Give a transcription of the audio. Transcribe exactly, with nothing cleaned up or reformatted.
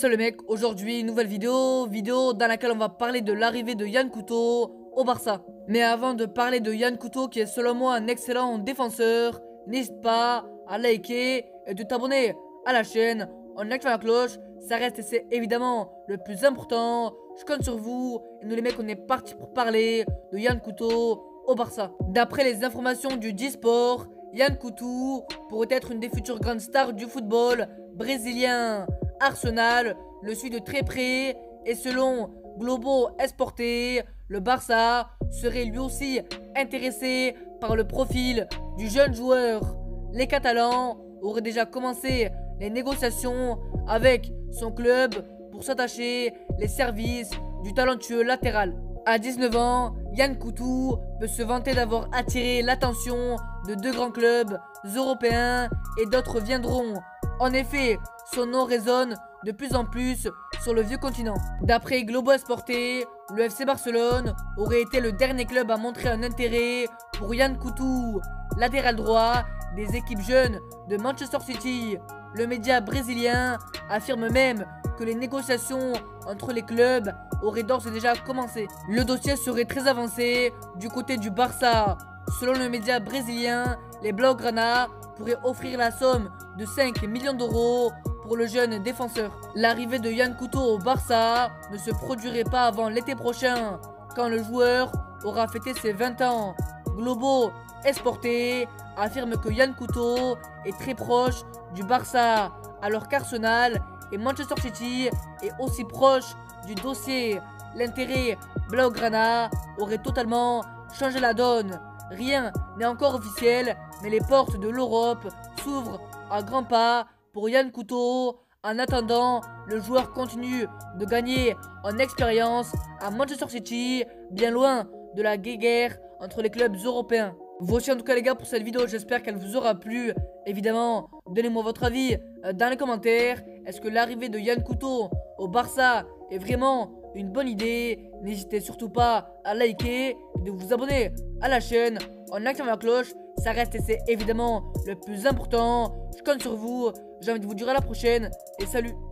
Salut mec, aujourd'hui nouvelle vidéo, vidéo dans laquelle on va parler de l'arrivée de Yann Couto au Barça. Mais avant de parler de Yann Couto qui est selon moi un excellent défenseur, n'hésite pas à liker et de t'abonner à la chaîne en activant la cloche, ça reste et c'est évidemment le plus important. Je compte sur vous et nous les mecs on est parti pour parler de Yann Couto au Barça. D'après les informations du D-Sport, Yann Couto pourrait être une des futures grandes stars du football brésilien. Arsenal le suit de très près et selon Globo Esporte, le Barça serait lui aussi intéressé par le profil du jeune joueur. Les Catalans auraient déjà commencé les négociations avec son club pour s'attacher les services du talentueux latéral. À dix-neuf ans, Yann Couto peut se vanter d'avoir attiré l'attention de deux grands clubs européens et d'autres viendront. En effet, son nom résonne de plus en plus sur le vieux continent. D'après Globo Esporte, le F C Barcelone aurait été le dernier club à montrer un intérêt pour Yann Couto, latéral droit des équipes jeunes de Manchester City. Le média brésilien affirme même que les négociations entre les clubs auraient d'ores et déjà commencé. Le dossier serait très avancé du côté du Barça. Selon le média brésilien, les Blaugrana pourraient offrir la somme de cinq millions d'euros pour le jeune défenseur. L'arrivée de Yann Couto au Barça ne se produirait pas avant l'été prochain, quand le joueur aura fêté ses vingt ans. Globo Esporte affirme que Yann Couto est très proche du Barça, alors qu'Arsenal et Manchester City est aussi proche du dossier. L'intérêt Blaugrana aurait totalement changé la donne. Rien n'est encore officiel, mais les portes de l'Europe s'ouvrent à grands pas pour Yann Couto. En attendant, le joueur continue de gagner en expérience à Manchester City, bien loin de la guéguerre entre les clubs européens. Voici en tout cas les gars pour cette vidéo, j'espère qu'elle vous aura plu. Évidemment, donnez-moi votre avis dans les commentaires. Est-ce que l'arrivée de Yann Couto au Barça est vraiment une bonne idée? N'hésitez surtout pas à liker et de vous abonner à la chaîne en activant la cloche. Ça reste et c'est évidemment le plus important. Je compte sur vous. J'ai envie de vous dire à la prochaine et salut.